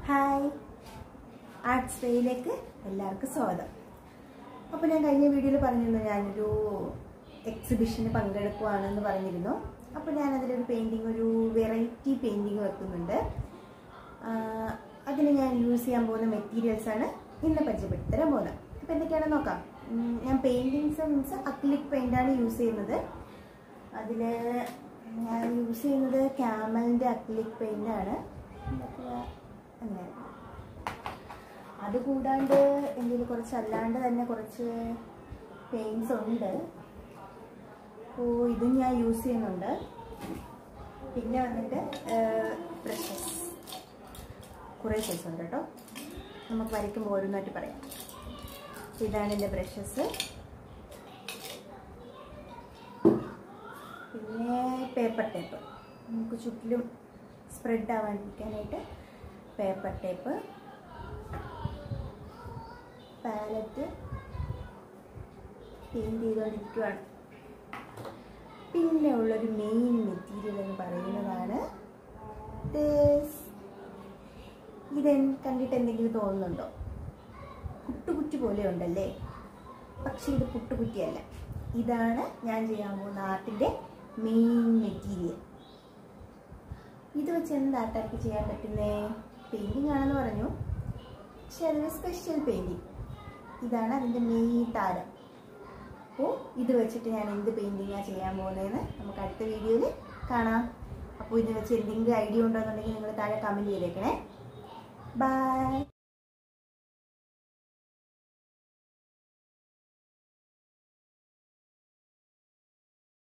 Hi, arts വേയിലേക്ക് എല്ലാവർക്കും സ്വാഗതം. അപ്പോൾ ഞാൻ കഴിഞ്ഞ വീഡിയോയിൽ പറഞ്ഞിരുന്നു ഞാനൊരു എക്സിബിഷന് പങ്കെടുക്കുകയാണെന്ന് പറഞ്ഞിരുന്നു. അപ്പോൾ ഞാനതിലൊരു പെയിൻറ്റിങ്, ഒരു വെറൈറ്റി പെയിൻറ്റിങ് വെക്കുന്നുണ്ട്. അതിന് ഞാൻ യൂസ് ചെയ്യാൻ പോകുന്ന മെറ്റീരിയൽസാണ് ഇന്ന് പരിചയപ്പെടുത്തി തരാൻ പോകുന്നത്. അപ്പോൾ എന്തൊക്കെയാണെന്ന് നോക്കാം. ഞാൻ മീൻസ് അക്രിലിക് പെയിൻ്റാണ് യൂസ് ചെയ്യുന്നത്. അതിൽ ഞാൻ യൂസ് ചെയ്യുന്നത് ക്യാമലിൻ്റെ അക്രിലിക് പെയിൻ്റാണ്. അങ്ങനെ അതുകൂടാണ്ട് എൻ്റെ കുറച്ച് അല്ലാണ്ട് തന്നെ കുറച്ച് പെയിൻറ്റ്സ് ഉണ്ട്. അപ്പോൾ ഇതും ഞാൻ യൂസ് ചെയ്യുന്നുണ്ട്. പിന്നെ വന്നിട്ട് ബ്രഷസ് കുറേ സൈസ് ഉണ്ട് കേട്ടോ. നമുക്ക് വരയ്ക്കുമ്പോൾ ഓരോന്നായിട്ട് പറയാം. ഇതാണ് എൻ്റെ ബ്രഷസ്. പിന്നെ പേപ്പർ ടേപ്പ്, നമുക്ക് ചുറ്റിലും സ്പ്രെഡ് ആവാണ്ടിരിക്കാനായിട്ട് പേപ്പർ ടേപ്പ്, പാലറ്റ് പെയിൻറ്റ് ചെയ്തുകൊണ്ടിരിക്കുകയാണ്. പിന്നെ ഉള്ളൊരു മെയിൻ മെറ്റീരിയൽ എന്ന് പറയുന്നതാണ് ഇത്. കണ്ടിട്ട് എന്തെങ്കിലും തോന്നുന്നുണ്ടോ? പുട്ടുകുറ്റി പോലെ ഉണ്ടല്ലേ? പക്ഷെ ഇത് പുട്ടുകുറ്റിയല്ല. ഇതാണ് ഞാൻ ചെയ്യാൻ പോകുന്ന ആർട്ടിൻ്റെ മെയിൻ മെറ്റീരിയൽ. ഇത് വെച്ച് എന്ത് ആർട്ടാക്കി ചെയ്യാൻ പറ്റുന്നേ? പെയിൻറ്റിങ് ആണെന്ന് പറഞ്ഞു, പക്ഷെ അതൊരു സ്പെഷ്യൽ പെയിൻറ്റിങ്. ഇതാണ് അതിൻ്റെ മെയിൻ താരം. അപ്പോൾ ഇത് വെച്ചിട്ട് ഞാൻ എന്ത് പെയിൻറ്റിങ്ങാണ് ചെയ്യാൻ പോകുന്നതെന്ന് നമുക്ക് അടുത്ത വീഡിയോയിൽ കാണാം. അപ്പോൾ ഇത് വെച്ച് എന്തെങ്കിലും ഐഡിയ ഉണ്ടോയെന്നുണ്ടെങ്കിൽ നിങ്ങൾ താഴെ കമൻറ്റ് ചെയ്തേക്കണേ. ബൈ.